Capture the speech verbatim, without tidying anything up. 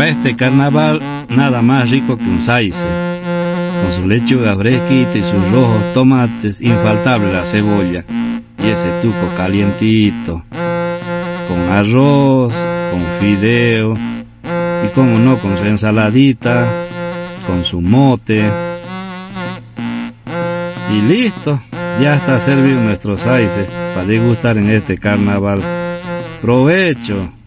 para este carnaval nada más rico que un saice, con su lechuga fresquita y sus rojos tomates, infaltable la cebolla y ese tuco calientito, con arroz, con fideo y como no con su ensaladita, con su mote. Y listo, ya está servido nuestro saice para degustar en este carnaval. ¡Provecho!